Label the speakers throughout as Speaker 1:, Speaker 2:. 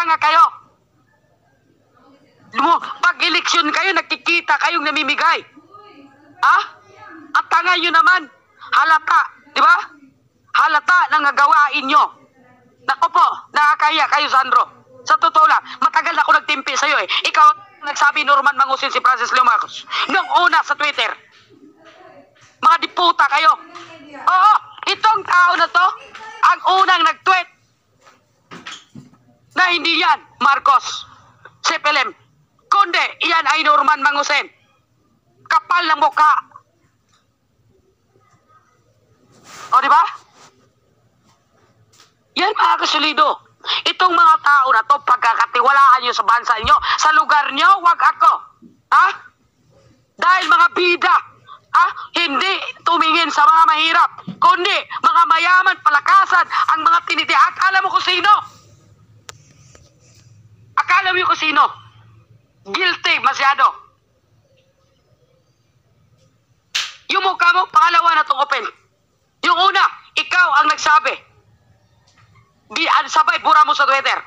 Speaker 1: Hanga kayo. Pag eleksyon kayo, nakikita kayong namimigay. At tanga nyo naman. Halata, di ba? Halata na nagawain nyo. Naku po, nakakahiya kayo, Sandro. Sa totoo lang, matagal na ako nagtimpi sa'yo eh. Ikaw nagsabi Norman Mangusin si Francis Leo Marcos. Nung una sa Twitter. Mga diputa kayo. Oo, itong tao na to, ang unang nag-tweet na hindi yan Marcos, si Pelem, kundi iyan ay Norman Mangusin. Kapal ng mukha. O, di ba? Yan mga kasulido. Itong mga tao na to, pagkakatiwalaan nyo sa bansa nyo, sa lugar nyo, wag ako. Dahil mga bida, hindi tumingin sa mga mahirap, kundi mga mayaman, palakasan, ang mga tiniti. Akala mo kung sino? Akala mo kung sino? Guilty masyado. Yung mukha mo, pangalawa na itong open. Yung una, ikaw ang nagsabi. Sabay, bura mo sa Twitter.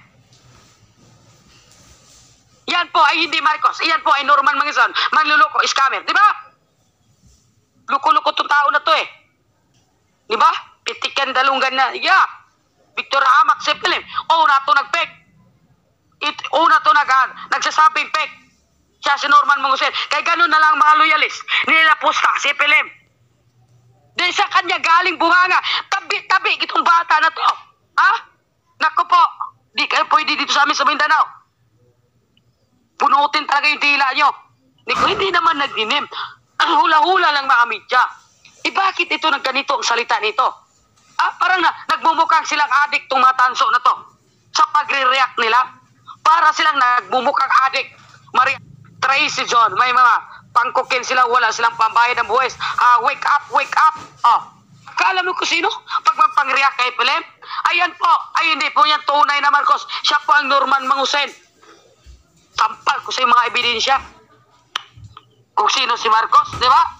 Speaker 1: Yan po ay hindi Marcos. Yan po ay Norman Mangusin. Manluloko, scammer. Di ba? Luko-luko itong tao na to eh. Di ba? Pitikan dalunggan na. Yeah. Victor Amak, si Pelem. Una to nag-fake. Una to nagsasabing fake. Siya si Norman Mangusin. Kaya ganun na lang mga loyalist. Nilapusta si Pelem. Dahil sa kanya galing bunganga. Tabi-tabi itong bata na to. Naku po. Di kayo pwede dito sa amin sa Mindanao. Punutin talaga yung dila nyo. Hindi naman nagdinim. Ang hula-hula lang mga media. Bakit ito nagganito ang salita nito? Parang nagmumukhang silang adik tong mga tanso na to. Sa pagre-react nila. Para silang nagmumukhang adik. Maria Tracy John, may mga pangkukin sila, wala silang pambayad ng buwis. Wake up, wake up. Kala mo ko sino? Pag magpang-react kay Pelem? Ayan po, ay hindi po yan tunay na Marcos. Siya po ang Norman Mangusin. Sampal ko sa mga ebidensya. Kung sino si Marcos, di ba?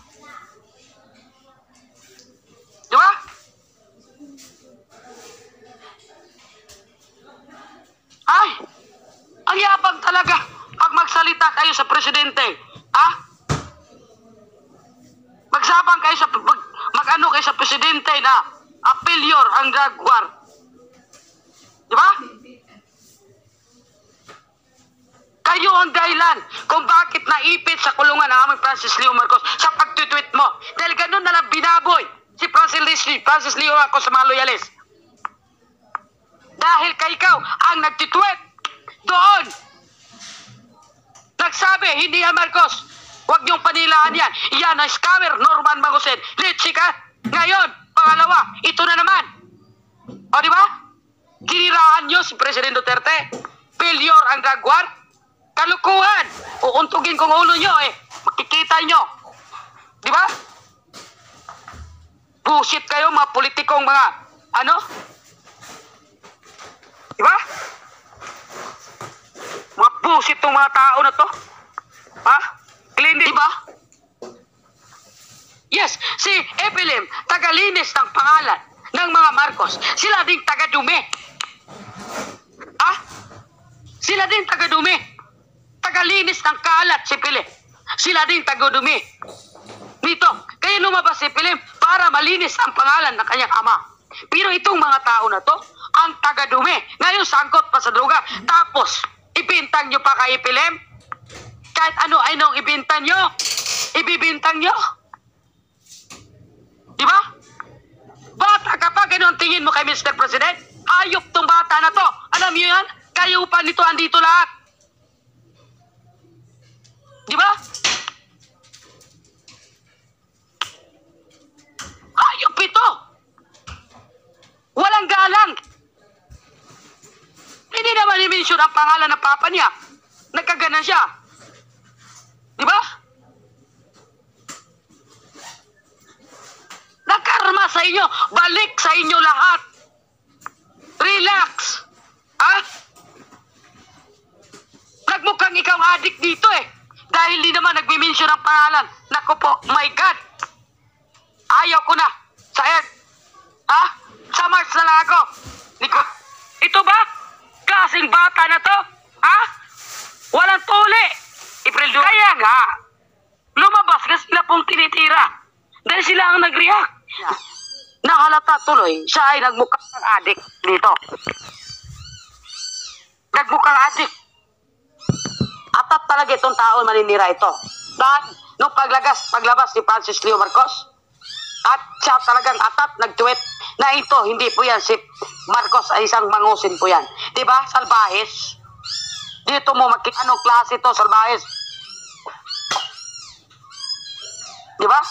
Speaker 1: Di ba? Ay, ang yabang talaga pag magsalita kayo sa presidente. Magsabang kayo sa mag-ano kayo sa presidente na apelyor ang drug war. Di ba? Kayo ang dahilan kung bakit naipit sa kulungan ang aming Francis Leo Marcos sa pag-tweet mo. Dahil ganun na lang binaboy si Francis Leo Marcos sa mga loyalis. Dahil kay ikaw ang nag-tweet doon. Nagsabi, hindi yan Marcos. Huwag niyong panilaan yan. Yan ang scammer, Norman Mangusin. Litsi ka. Ngayon, pangalawa, ito na naman. O, di ba? Giniraan niyo si President Duterte. Failure ang drug war. Kalukuhan. Uuntugin kong ulo niyo eh. Makikita niyo. Di ba? Bullshit kayo, mga politikong mga, Di ba? Mga bullshit tong mga tao na to. Clean, di ba? Yes, si Pelem, tagalinis ng pangalan ng mga Marcos. Sila din taga-dumi. Sila din taga-dumi. Tagalinis ng kalat si Pelem. Sila din taga-dumi. Dito, kaya lumabas si Pelem para malinis ang pangalan ng kanyang ama. Pero itong mga tao na to, ang taga-dumi. Ngayon, sangkot pa sa droga. Tapos, ibintang nyo pa kay Pelem. Kahit ano-anong ibintang nyo. Ibibintang nyo. Di ba? Bata ka pa, ganun tingin mo kay Mr. President? Hayop tong bata na to. Alam nyo yan? Kayo pa nito, andito lahat. Di ba? Hayop ito. Walang galang. Hindi naman i-mention ang pangalan ng papa niya. Nagkaganan siya. Di ba? Nakarma sa inyo. Balik sa inyo lahat. Relax. Nagmukhang ikaw adik dito eh. Dahil di naman nagmi-mention ang pangalan. Naku po, my God. Ayaw ko na. Sa Earth. Sa Mars na lang ako. Ito ba? klaseng bata na to? Ha? Walang tuli. April Duque. Kaya nga, lumabas ka sila pong tinitira. Dahil sila ang nag-react. Nahalata tuloy, siya ay nagmukhang adik dito. Nagmukhang adik. Atat talaga itong taon maninira ito. Dahil nung paglabas ni Francis Leo Marcos, at siya talagang atat nag-tweet na ito, hindi po yan si Marcos ay isang mangusin po yan. Diba? Salbahes. Dito mo makita anong klase ito, salbahes. Diba?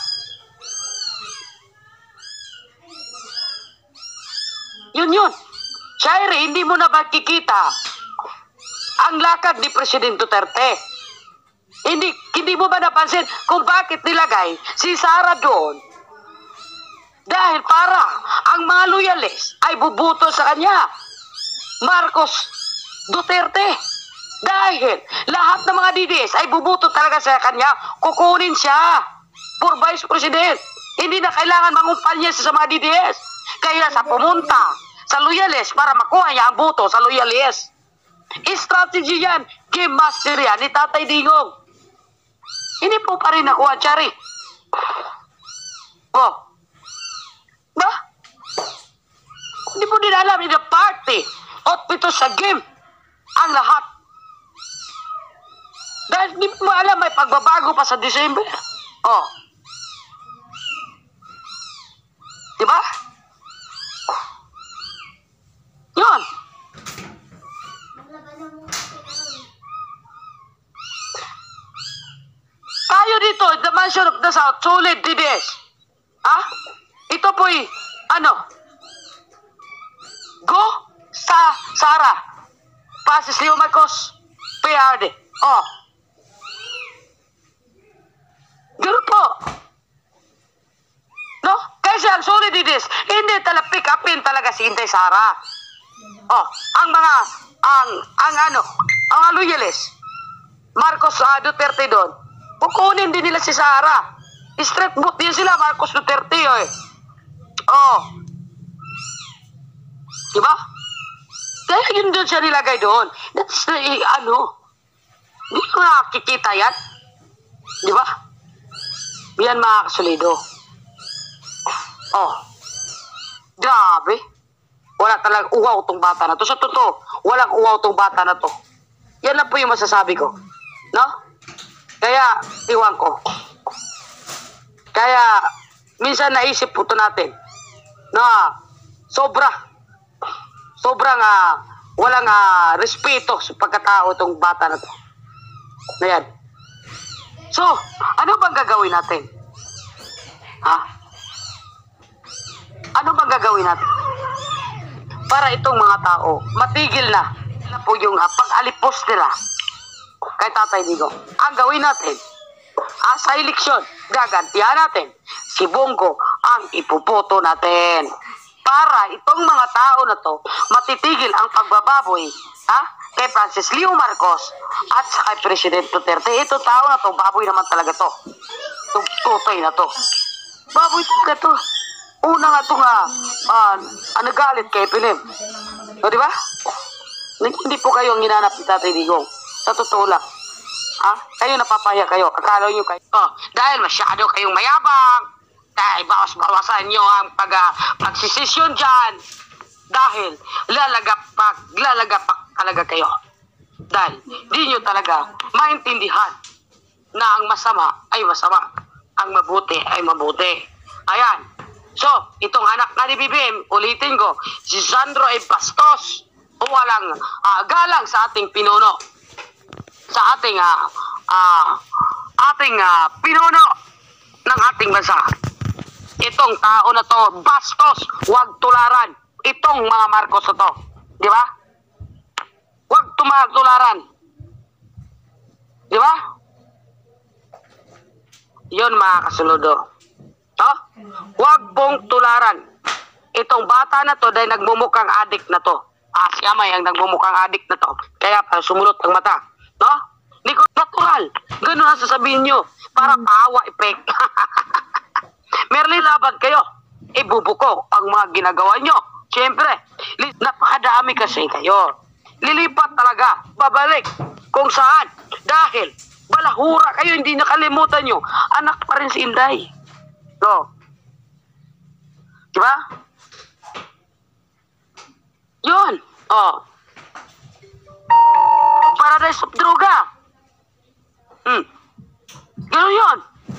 Speaker 1: Yun. Shairi, hindi mo na makikita ang lakad ni Presidente Duterte. Hindi mo ba napansin kung bakit nilagay si Sara doon? Dahil para ang mga loyalist ay bubuto sa kanya. Marcos Duterte. Dahil lahat ng mga DDS ay bubuto talaga sa kanya, kukunin siya for Vice President. Hindi na kailangan mangumpanya sa mga DDS. Kaya sa pumunta sa loyalist para makuha niya ang boto sa loyalist. Strategy yan, game master yan ni Tatay Digong. Hindi po pa rin nakuha, Chari. Oh. Ba? Hindi po din alam, in the party, outfit sa game, ang lahat. Dahil hindi mo alam, may pagbabago pa sa December. Oh. Diba? Yun. Tayo dito, the Mansion of the South, solid DDS. Ha? Ito po'y, go sa Sara. Francis Leo Marcos, PRD. Oh. Ganun po. No? Kasi ang solid DDS, hindi talaga pick upin talaga si Inday Sara. Oh, ang loyalist, Marcos Duterte doon, kukunin din nila si Sara. Straight boot din sila, Marcos Duterte, eh. Oh. Diba? Kaya yun doon siya nilagay doon. That's the, hindi ko nakikita yan. Diba? Yan mga kasulido. Oh. Grabe. Wala talagang uwaw tong bata na to. Sa totoo, walang uwaw tong bata na to. Yan lang po yung masasabi ko. No? Kaya, iwan ko. Kaya, minsan naisip po ito natin na sobrang walang respeto sa pagkatao itong bata na to. Ayan. So, ano bang gagawin natin? Ha? Ano bang gagawin natin? Para itong mga tao, matigil na po yung pag-alipos nila kay Tatay Digong. Ang gawin natin, sa eleksyon, gagantihan natin si Bongo ang ipupoto natin. Para itong mga tao na to, matitigil ang pagbababoy kay Francis Leo Marcos at sa kay President Duterte. Ito tao na to, baboy naman talaga to. Tutoy na to. Baboy talaga to. Una nga ito nagalit kay Pilim. O, di ba? Hindi po kayo ang ginanap ni Tatay Digong. Sa totoo lang. Kayo napapaya kayo. Akala nyo kayo. Dahil masyado kayong mayabang. Dahil bawas-bawasan nyo ang pagsisisyon dyan. Dahil lalagapak talaga kayo. Dahil di nyo talaga maintindihan na ang masama ay masama. Ang mabuti ay mabuti. Ayan. So, itong anak na ni BBM, ulitin ko, si Sandro A. Bastos, walang galang sa ating pinuno. Sa ating pinuno ng ating bansa. Itong tao na to, Bastos, huwag tularan. Itong mga Marcos na to. Di ba? Huwag tularan. Di ba? Yun mga kasuludo. Huwag pong tularan. Itong bata na to dahil nagmumukhang adik na to. Siya may ang nagmumukhang adik na to. Kaya para sumulot ang mata. No? Hindi ko natural. Ganun ang sasabihin nyo. Para tawa effect. Merli laban kayo. Ibubuko ang mga ginagawa nyo. Siyempre, napakadami kasi kayo. lilipat talaga, babalik kung saan. Dahil balahura kayo, hindi nakalimutan nyo, anak pa rin si Inday. So, diba? Yun. Oh. Paradise of droga. Ganun yun.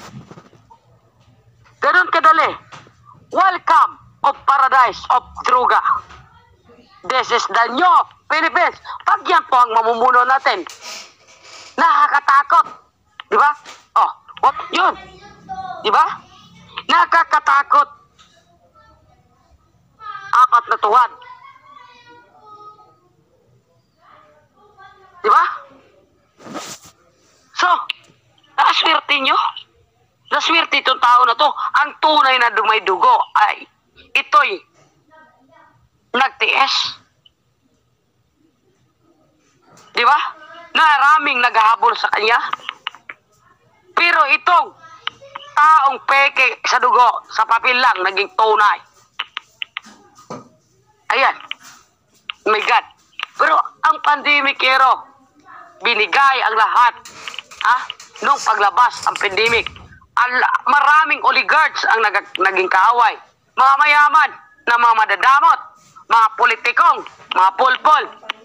Speaker 1: Ganun kadali. Welcome of paradise of droga. This is the new Philippines. Pag yan po ang mamumuno natin, nakakatakot. Diba? Oh, yun. Diba? Nakakatakot. Apat na tuwad. Diba? So, naswerte nyo. Naswerte itong tao na to. Ang tunay na may dugo ay ito'y nagtiis. Diba? Naraming naghahabol sa kanya. Pero itong taong peke sa dugo, sa papel lang, naging tunay. Ayan. Oh my God. Pero ang pandemic, Ero, binigay ang lahat. Nung paglabas ang pandemic, maraming oligarchs ang naging kaaway. Mga mayaman na mga madadamot, mga politikong, mga pulpol.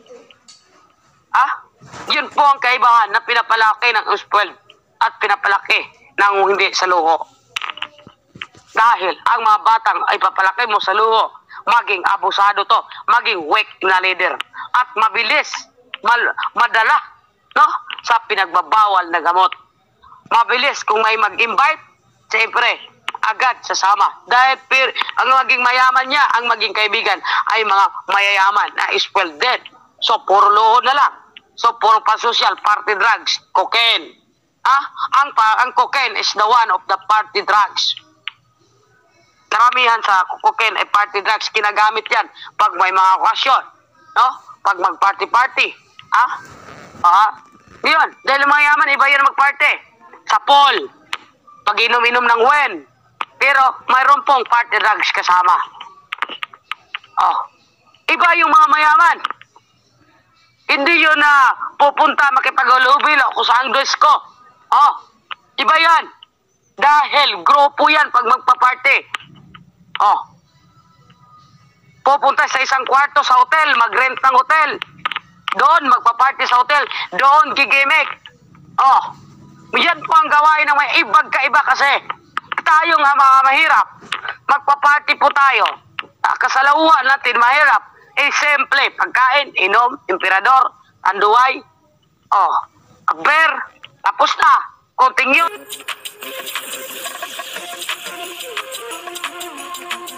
Speaker 1: Yun po ang kaibahan na pinapalaki ng uspuel at pinapalaki ng hindi sa luho. Dahil ang mga batang ay papalaki mo sa luho, maging abusado to, maging weak na leader, at mabilis, madala, no, sa pinagbabawal na gamot. Mabilis kung may mag-invite, siyempre, agad sasama. Dahil ang maging mayaman niya, ang maging kaibigan, ay mga mayayaman na spoiled dead. So, puro luho na lang. So, puro pa-social, party drugs, cocaine. Ang cocaine is the one of the party drugs. Karamihan sa cocaine ay party drugs. Kinagamit yan pag may mga okasyon. No? Pag mag-party-party. Yun. Dahil mayaman, iba yun mag-party. Sa pool. Pag inom-inom ng wen. Pero mayroon pong party drugs kasama. Iba yung mga mayaman. Hindi yun na pupunta makipag-ulubil o kung saan gusto ko. Iba yan. Dahil grupo yan pag magpa-party. Pupunta sa isang kwarto sa hotel, mag-rent ng hotel. Doon, magpa-party sa hotel. Doon, gigimik. Yan po ang gawain ng may ibag-kaiba kasi. Tayong mga mahirap. Magpa-party po tayo. Kasalauhan natin, mahirap. Simple, pagkain, inom, emperador, anduay, beer, tapos na. Konting yun.